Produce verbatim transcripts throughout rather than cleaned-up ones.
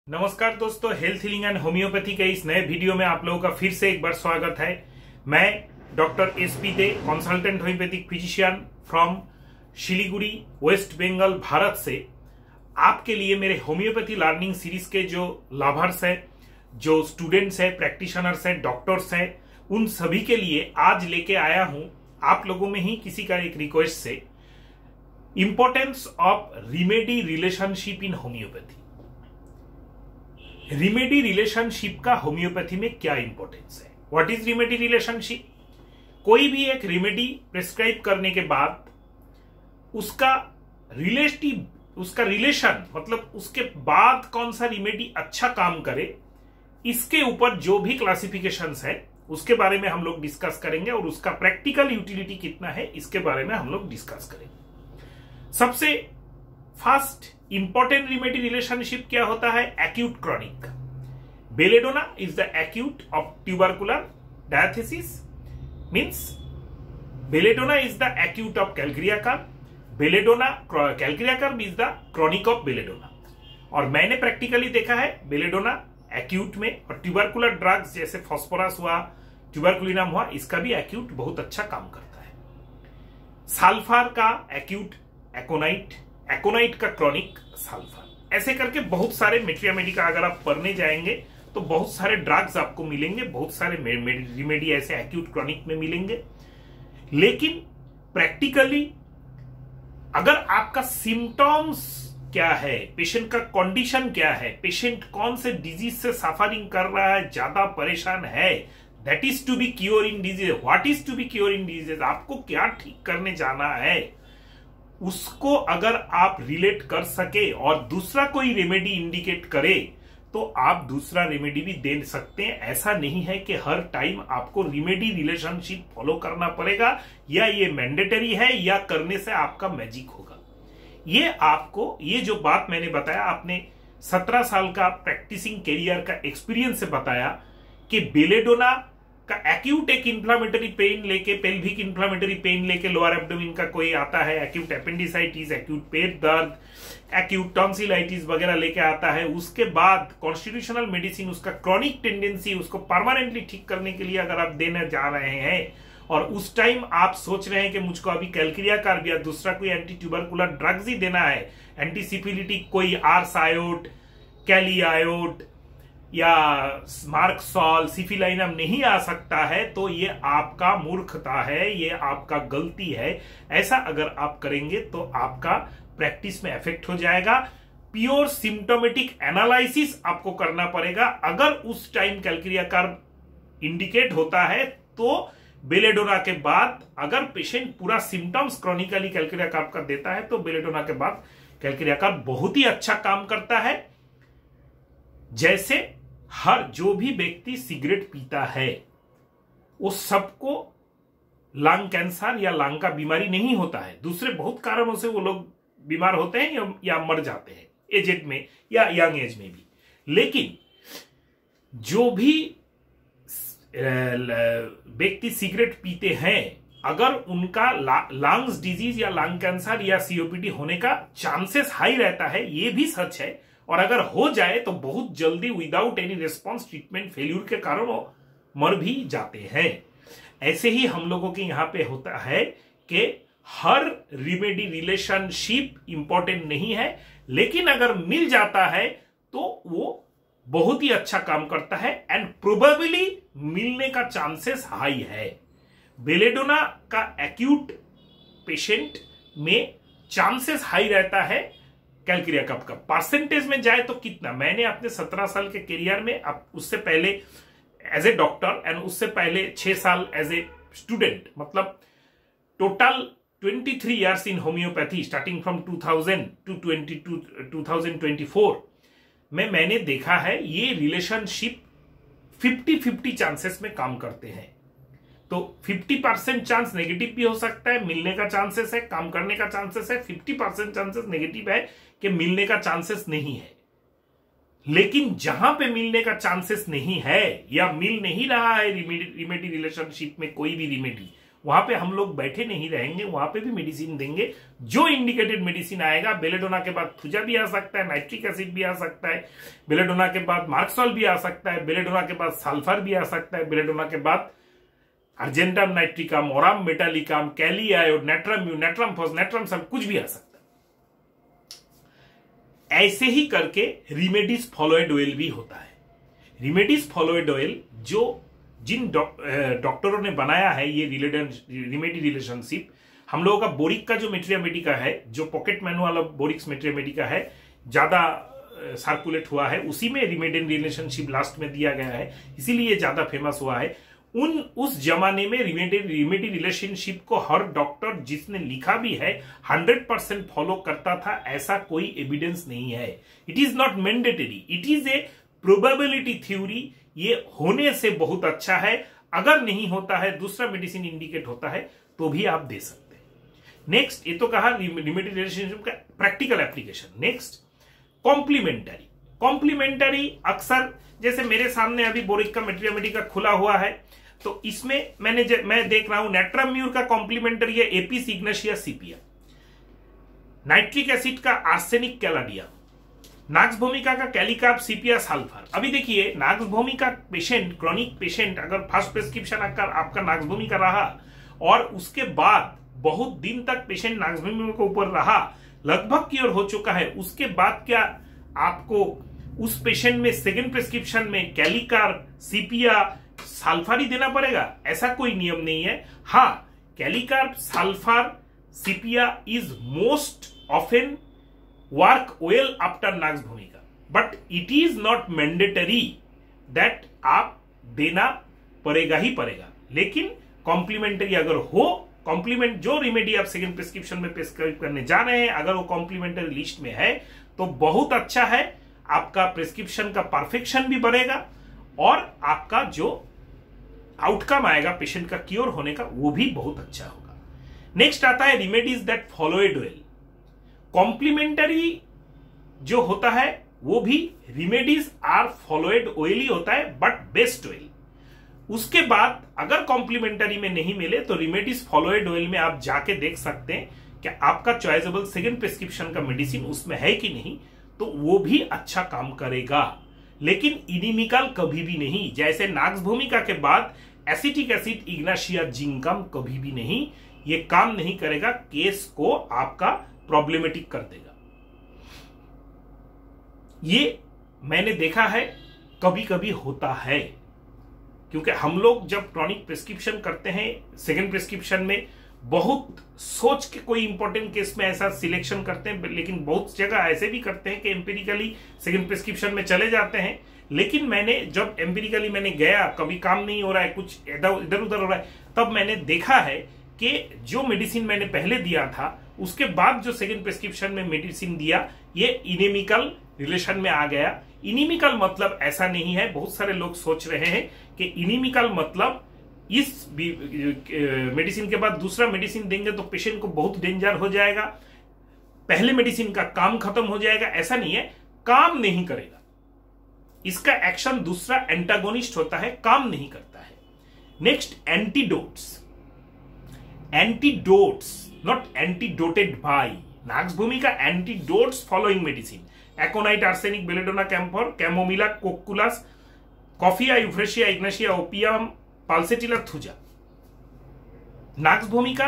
नमस्कार दोस्तों, health healing and homeopathy के इस नए वीडियो में आप लोगों का फिर से एक बार स्वागत है। मैं doctor S P Dey, consultant homeopathic physician from Siliguri, west Bengal, Bharat से आपके लिए मेरे होम्योपैथी लर्निंग सीरीज के जो लवर्स हैं, जो स्टूडेंट्स हैं, प्रैक्टिशनर्स हैं, डॉक्टर्स हैं, उन सभी के लिए आज लेके आया हूं आप लोगों में ही किसी का एक रिक्वेस्ट से importance of remedy relationship in homeopathy. Remedy relationship का होम्योपैथी में क्या इंपॉर्टेंस है? What is remedy relationship? कोई भी एक रिमेडी प्रिस्क्राइब करने के बाद उसका रिलेटिव उसका रिलेशन मतलब उसके बाद कौन सा रिमेडी अच्छा काम करे, इसके ऊपर जो भी क्लासिफिकेशंस है उसके बारे में हम लोग डिस्कस करेंगे और उसका प्रैक्टिकल यूटिलिटी कितना है इसके बारे में हम लोग डिस्कस करेंगे। सबसे फर्स्ट इंपॉर्टेंट रिमेडी रिलेशनशिप क्या होता है? Acute chronic. Belladonna is the acute of tubercular diathesis, means belladonna is the acute of calc carb, belladonna calc carb is the chronic of belladonna. और मैंने प्रैक्टिकली देखा है बेलेडोना एक्यूट में, और ट्यूबरकुलर ड्रग्स जैसे फॉस्फोरस हुआ, ट्यूबरकुलिनम हुआ, इसका भी एक्यूट बहुत अच्छा काम करता है। साल्फर का एक्यूट एकोनाइट, एकोनाइट का क्रॉनिक साल्फर, ऐसे करके बहुत सारे मेट्रियामेडी का अगर आप पढ़ने जाएंगे तो बहुत सारे ड्रग्स आपको मिलेंगे, बहुत सारे रिमेडी ऐसे एक्यूट क्रॉनिक में मिलेंगे। लेकिन प्रैक्टिकली अगर आपका सिम्टम्स क्या है, पेशेंट का कंडीशन क्या है, पेशेंट कौन से डिजीज से सफरिंग कर रहा है, ज्यादा परेशान है, that is to be cure in disease. What is to be cure in disease? आपको क्या ठीक करने जाना है, उसको अगर आप रिलेट कर सके और दूसरा कोई रेमेडी इंडिकेट करे तो आप दूसरा रेमेडी भी दे सकते हैं। ऐसा नहीं है कि हर टाइम आपको रेमेडी रिलेशनशिप फॉलो करना पड़ेगा या ये मैंडेटरी है या करने से आपका मैजिक होगा। ये आपको, ये जो बात मैंने बताया, आपने सत्रह साल का प्रैक्टिसिंग कैरियर का एक्सपीरियंस से बताया कि बेलेडोना का एक्यूट एक इंफ्लामेटरी पेन लेके, पेल्विक इंफ्लामेटरी पेन लेके लोअर एब्डोमेन का कोई आता है, एक्यूट एपेंडिसाइटिस, एक्यूट पेट दर्द, एक्यूट टॉन्सिलाइटिस वगैरह लेके आता है, उसके बाद कॉन्स्टिट्यूशनल मेडिसिन उसका क्रॉनिक टेंडेंसी उसको परमानेंटली ठीक करने के लिए अगर आप देने जा रहे हैं और उस टाइम आप सोच रहे हैं कि मुझको अभी कैलक्रियाकार या दूसरा कोई एंटी ट्यूबरकुलर ड्रग्स ही देना है, एंटीसिफिलिटिक कोई आर्सायोट, कैलियायोट या मार्कसॉल, सिफिलाइनम नहीं आ सकता है, तो ये आपका मूर्खता है, ये आपका गलती है। ऐसा अगर आप करेंगे तो आपका प्रैक्टिस में इफेक्ट हो जाएगा। प्योर सिम्टोमेटिक एनालिसिस आपको करना पड़ेगा। अगर उस टाइम कैलक्रियाकार इंडिकेट होता है तो बेलेडोना के बाद, अगर पेशेंट पूरा सिम्टम्स क्रॉनिकली कैलक्रियाकार का देता है तो बेलेडोना के बाद कैलक्रियाकार बहुत ही अच्छा काम करता है। जैसे हर जो भी व्यक्ति सिगरेट पीता है वो सबको लंग कैंसर या लंग का बीमारी नहीं होता है, दूसरे बहुत कारणों से वो लोग बीमार होते हैं या, या मर जाते हैं एजेड में या यंग एज में भी। लेकिन जो भी व्यक्ति सिगरेट पीते हैं, अगर उनका लंग्स डिजीज या लंग कैंसर या सीओपीडी होने का चांसेस हाई रहता है, ये भी सच है। और अगर हो जाए तो बहुत जल्दी without any response treatment failure के कारण वो मर भी जाते हैं। ऐसे ही हम लोगों के यहां पे होता है कि हर रिमेडी रिलेशनशिप इंपॉर्टेंट नहीं है, लेकिन अगर मिल जाता है तो वो बहुत ही अच्छा काम करता है एंड प्रोबेबली मिलने का चांसेस हाई है। बेलेडोना का एक्यूट पेशेंट में चांसेस हाई रहता है। कैलक्रियाकार का परसेंटेज में जाए तो कितना, मैंने अपने सत्रह साल के करियर में, अब उससे पहले एज ए डॉक्टर एंड उससे पहले छह साल एज ए स्टूडेंट, मतलब टोटल तेईस years in homeopathy starting from two thousand to two thousand twenty four में मैंने देखा है ये रिलेशनशिप फिफ्टी फिफ्टी चांसेस में काम करते हैं। तो फिफ्टी परसेंट चांस नेगेटिव भी हो सकता है, मिलने का चांसेस है, काम करने का चांसेस है, फिफ्टी परसेंट चांसेस नेगेटिव है कि मिलने का चांसेस नहीं है। लेकिन जहां पे मिलने का चांसेस नहीं है या मिल नहीं रहा है रिमेडी रिलेशनशिप में कोई भी रिमेडी, वहां पे हम लोग बैठे नहीं रहेंगे, वहां पे भी मेडिसिन देंगे। जो इंडिकेटेड मेडिसिन आएगा, बेलेडोना के बाद थुजा भी आ सकता है, नाइट्रिक एसिड भी आ सकता है, बेलेडोना के बाद मार्क्सॉल भी आ सकता है, बेलेडोना के बाद सल्फर भी आ सकता है, बेलेडोना के बाद argentum nitricum, aurum metallicum, kali iod, natrum mur, natrum phos, natrum सब कुछ भी आ सकता है। ऐसे ही करके रिमेडीज फॉलोएड ऑयल भी होता है। रिमेडीज फॉलोएड ऑयल जो जिन डॉक्टरों ने बनाया है, ये रिमेडी रिलेशनशिप, हम लोगों का बोरिक का जो मेटेरिया मेडिका है, जो pocket manual of Boericke's materia medica है, ज्यादा सर्कुलेट हुआ है, उसी में रिमेडी रिलेशनशिप लास्ट में दिया गया है, इसीलिए ज्यादा फेमस हुआ है। उन उस जमाने में रिमेडी रिमेडी रिलेशनशिप को हर डॉक्टर जिसने लिखा भी है हंड्रेड परसेंट फॉलो करता था, ऐसा कोई एविडेंस नहीं है। It is not mandatory, it is a probability theory. ये होने से बहुत अच्छा है, अगर नहीं होता है, दूसरा मेडिसिन इंडिकेट होता है, तो भी आप दे सकते हैं। नेक्स्ट, ये तो कहा रिमेडी रिलेशनशिप का practical application. Next, complementary. Complementary अक्सर, जैसे मेरे सामने अभी बोरिक का मेटेरिया मेडिका खुला हुआ है, तो इसमें मैंने ज, मैं देख रहा हूं नेट्रम म्यूर का कॉम्प्लीमेंटरी है apis ignatia sepia, nitric acid का आर्सेनिक कैलाडिया, नाक्स भूमिका का कैलिकार्प सीपिया सल्फर। अभी देखिए, nux vomica patient, chronic patient, अगर फर्स्ट प्रिस्क्रिप्शन आपका आपका नाक्स भूमिका रहा और उसके बाद बहुत दिन तक पेशेंट नाक्स भूमिका के ऊपर रहा, लगभग क्योर हो चुका है, उसके बाद क्या आपको उस पेशेंट में सेकेंड प्रिस्क्रिप्शन में कैलिकार्प सीपिया सल्फर ही देना पड़ेगा? ऐसा कोई नियम नहीं है। हाँ, kali carb sulphur sepia is most often work well after nux vomica, but it is not mandatory that आप देना पड़ेगा ही पड़ेगा। लेकिन कॉम्प्लीमेंटरी अगर हो, कॉम्प्लीमेंट जो रिमेडी आप सेकेंड प्रिस्क्रिप्शन में प्रिस्क्राइब करने जा रहे हैं, अगर वो कॉम्प्लीमेंटरी लिस्ट में है तो बहुत अच्छा है, आपका प्रिस्क्रिप्शन का परफेक्शन भी बढ़ेगा और आपका जो आउटकम आएगा पेशेंट का क्योर होने का, वो भी बहुत अच्छा होगा। नेक्स्ट आता है remedies that followed well. Complementary जो होता है वो भी रिमेडीज आर फॉलोएड ऑयल ही होता है, बट बेस्ट ऑयल। उसके बाद अगर कॉम्प्लीमेंटरी में नहीं मिले तो रिमेडीज फॉलोएड ऑयल में आप जाके देख सकते हैं कि आपका चॉइसेबल सेकेंड प्रिस्क्रिप्शन का मेडिसिन उसमें है कि नहीं, तो वो भी अच्छा काम करेगा। लेकिन इनिमिकल कभी भी नहीं, जैसे नाक्स भूमिका के बाद एसिटिक एसिड इग्नाशिया जिंकम कभी भी नहीं, ये काम नहीं करेगा, केस को आपका प्रॉब्लमेटिक कर देगा। ये मैंने देखा है, कभी कभी होता है, क्योंकि हम लोग जब क्रॉनिक प्रिस्क्रिप्शन करते हैं सेकेंड प्रिस्क्रिप्शन में बहुत सोच के कोई इंपॉर्टेंट केस में ऐसा सिलेक्शन करते हैं, लेकिन बहुत जगह ऐसे भी करते हैं कि एम्पिरिकली सेकेंड प्रिस्क्रिप्शन में चले जाते हैं। लेकिन मैंने जब एम्पिरिकली मैंने गया, कभी काम नहीं हो रहा है, कुछ इधर इधर उधर हो रहा है, तब मैंने देखा है कि जो मेडिसिन मैंने पहले दिया था उसके बाद जो सेकेंड प्रिस्क्रिप्शन में मेडिसिन दिया, ये इनेमिकल रिलेशन में आ गया। इनिमिकल मतलब ऐसा नहीं है, बहुत सारे लोग सोच रहे हैं कि इनिमिकल मतलब इस मेडिसिन के बाद दूसरा मेडिसिन देंगे तो पेशेंट को बहुत डेंजर हो जाएगा, पहले मेडिसिन का काम खत्म हो जाएगा। ऐसा नहीं है, काम नहीं करेगा, इसका एक्शन दूसरा एंटागोनिस्ट होता है, काम नहीं करता है। Next, antidotes. Antidotes not antidoted by. Nux vomica antidotes following medicine: aconite, arsenic, belladonna camphor, chamomilla, cocculus, coffea, euphrasia, ignatia, opium, pulsatilla, thuja. Nux vomica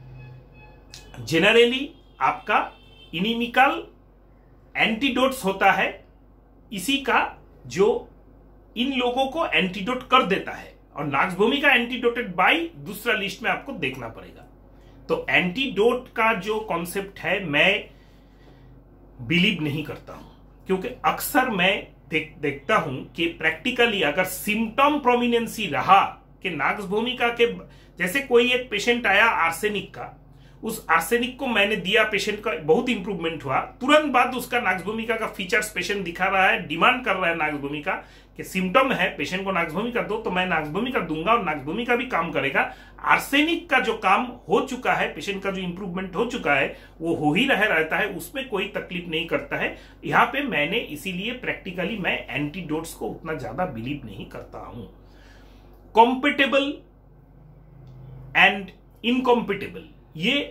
generally आपका इनिमिकल एंटीडोट्स होता है, इसी का जो इन लोगों को एंटीडोट कर देता है, और नाक्स भूमिका एंटीडोटेड बाय दूसरा लिस्ट में आपको देखना पड़ेगा। तो एंटीडोट का जो कॉन्सेप्ट है मैं बिलीव नहीं करता हूं, क्योंकि अक्सर मैं देख, देखता हूं कि प्रैक्टिकली अगर सिम्टम प्रोमिनेंसी रहा कि नाक्स भूमिका के, जैसे कोई एक पेशेंट आया आर्सेनिक का, उस आर्सेनिक को मैंने दिया, पेशेंट का बहुत इंप्रूवमेंट हुआ, तुरंत बाद उसका नाक्स भूमिका का फीचर्स पेशेंट दिखा रहा है, डिमांड कर रहा है नाक्स भूमिका कि सिम्टम है, पेशेंट को नाक्स भूमिका दो, तो मैं नाक्स भूमिका दूंगा और नाक्स भूमिका भी काम करेगा। आर्सेनिक का जो काम हो चुका है, पेशेंट का जो इंप्रूवमेंट हो चुका है, वो हो ही रह रहता है, उसमें कोई तकलीफ नहीं करता है। यहां पे मैंने इसीलिए प्रैक्टिकली मैं एंटीडोट्स को उतना ज्यादा बिलीव नहीं करता हूं। कॉम्पेटेबल एंड इनकॉम्पिटेबल, ये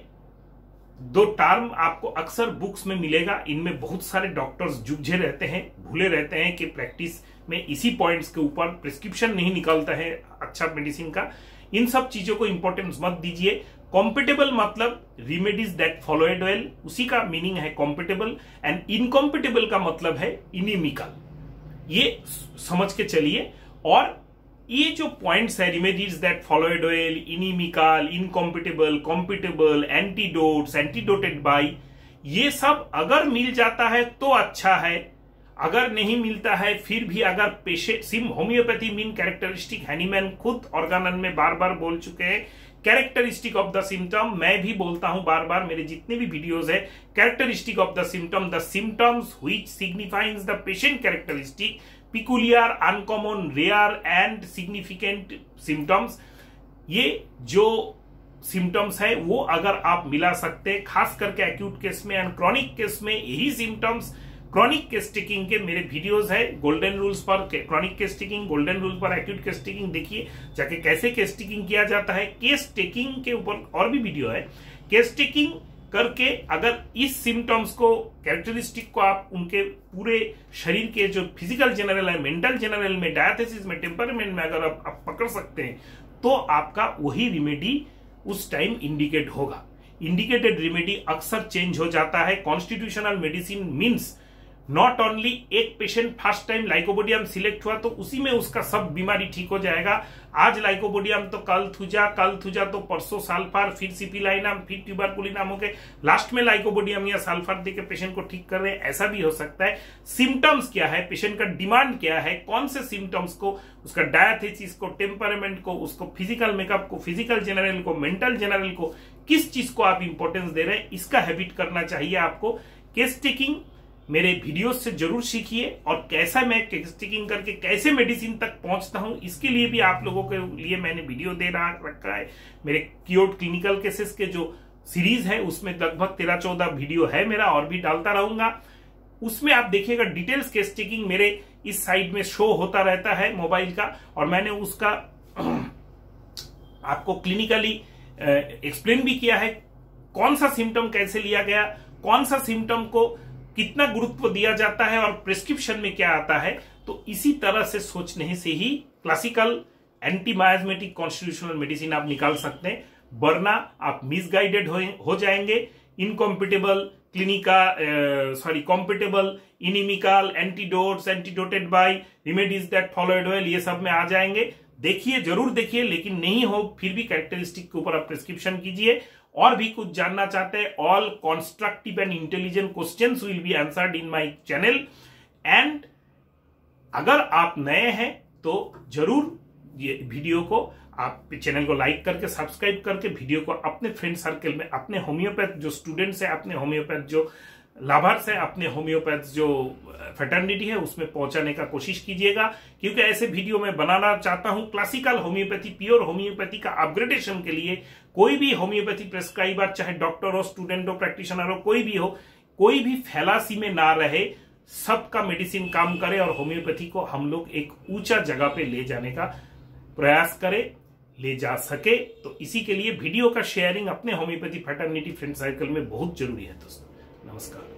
दो टर्म आपको अक्सर बुक्स में मिलेगा। इनमें बहुत सारे डॉक्टर्स जुझे रहते हैं, भूले रहते हैं कि प्रैक्टिस में इसी पॉइंट्स के ऊपर प्रिस्क्रिप्शन नहीं निकलता है अच्छा मेडिसिन का। इन सब चीजों को इंपॉर्टेंस मत दीजिए। कॉम्पिटेबल मतलब रिमेडीज दैट फॉलोएड वेल, उसी का मीनिंग है कॉम्पिटेबल। एंड इनकॉम्पिटेबल का मतलब है इनिमिकल, ये समझ के चलिए। और ये जो पॉइंट्स है, remedies that followed well, inimical, incompatible, compatible, antidotes, antidoted by, ये सब अगर मिल जाता है तो अच्छा है, अगर नहीं मिलता है फिर भी अगर पेशेंट सिम होम्योपैथी मीन कैरेक्टरिस्टिक, हैनीमैन खुद ऑर्गेनल में बार बार बोल चुके हैं कैरेक्टरिस्टिक ऑफ द सिम्टम, मैं भी बोलता हूं बार बार मेरे जितने भी वीडियोस है, characteristic of the symptom, the symptoms which signifies the patient characteristic, peculiar, uncommon, rare and significant symptoms. ये जो सिम्टम्स है वो अगर आप मिला सकते हैं, खास करके एक्यूट केस में एंड क्रॉनिक केस में, यही सिम्टम्स क्रॉनिक केस टेकिंग के मेरे वीडियोस है, गोल्डन रूल्स पर chronic case taking, golden rule पर एक्यूट केस टेकिंग, देखिए जाके कैसे केस टेकिंग किया जाता है। केस टेकिंग के ऊपर और भी वीडियो है। केस टेकिंग करके अगर इस सिम्टम्स को, कैरेक्टरिस्टिक को आप उनके पूरे शरीर के जो फिजिकल जनरल है, मेंटल जनरल में, डायथेसिस में, टेम्परामेंट में अगर आप, आप पकड़ सकते हैं तो आपका वही रिमेडी उस टाइम इंडिकेट होगा। इंडिकेटेड रिमेडी अक्सर चेंज हो जाता है। Constitutional medicine means not only एक patient first time lycopodium select हुआ तो उसी में उसका सब बीमारी ठीक हो जाएगा। आज लाइकोपोडियम तो कल थुजा, कल थुजा तो परसों साल्फार, फिर सिपिलाइनम, फिर ट्यूबरकुलिनम हो गए, लास्ट में लाइकोपोडियम या साल्फार देकर पेशेंट को ठीक कर रहे हैं, ऐसा भी हो सकता है। सिम्टम्स क्या है, पेशेंट का डिमांड क्या है, कौन से सिम्टम्स को, उसका डायथेसिस को, टेम्परामेंट को, उसको फिजिकल मेकअप को, फिजिकल जनरल को, मेंटल जनरल को, किस चीज को आप इंपॉर्टेंस दे रहे हैं, इसका हैबिट करना चाहिए आपको। केस टेकिंग मेरे वीडियोस से जरूर सीखिए, और कैसा मैं केस टेकिंग करके कैसे मेडिसिन तक पहुंचता हूं, इसके लिए भी आप लोगों के लिए मैंने वीडियो दे रहा रखा है। मेरे क्योर्ड क्लिनिकल केसेस के जो सीरीज है उसमें लगभग तेरह चौदह वीडियो है मेरा, और भी डालता रहूंगा। उसमें आप देखिएगा डिटेल्स केस टेकिंग मेरे इस साइड में शो होता रहता है मोबाइल का, और मैंने उसका आपको क्लिनिकली एक्सप्लेन भी किया है कौन सा सिम्टम कैसे लिया गया, कौन सा सिम्टम को कितना गुरुत्व दिया जाता है और प्रिस्क्रिप्शन में क्या आता है। तो इसी तरह से सोचने से ही classical anti miasmatic constitutional medicine आप निकाल सकते हैं, वरना आप मिसगाइडेड हो, हो जाएंगे। इनकॉम्पिटेबल, क्लिनिका sorry compatible, inimical, antidotes, antidoted by, remedies that followed well, ये सब में आ जाएंगे। देखिए, जरूर देखिए, लेकिन नहीं हो फिर भी कैरेक्टरिस्टिक के ऊपर आप प्रिस्क्रिप्शन कीजिए। और भी कुछ जानना चाहते हैं, all constructive and intelligent questions will be answered in my channel. And अगर आप नए हैं तो जरूर ये वीडियो को आप चैनल को लाइक करके, सब्सक्राइब करके, वीडियो को अपने फ्रेंड सर्कल में, अपने होम्योपैथ जो स्टूडेंट्स है, अपने होम्योपैथ जो लाभार्थी है, अपने होम्योपैथ जो फ्रेटर्निटी है उसमें पहुंचाने का कोशिश कीजिएगा, क्योंकि ऐसे वीडियो मैं बनाना चाहता हूं क्लासिकल होम्योपैथी, प्योर होम्योपैथी का अपग्रेडेशन के लिए। कोई भी होम्योपैथी प्रेस्क्राइबर, चाहे डॉक्टर हो, स्टूडेंट हो, प्रैक्टिशनर हो, कोई भी हो, कोई भी फैलासी में ना रहे, सबका मेडिसिन काम करे और होम्योपैथी को हम लोग एक ऊंचा जगह पे ले जाने का प्रयास करें, ले जा सके। तो इसी के लिए वीडियो का शेयरिंग अपने होम्योपैथी फ्रेटर्निटी फ्रेंड सर्कल में बहुत जरूरी है दोस्तों। नमस्कार।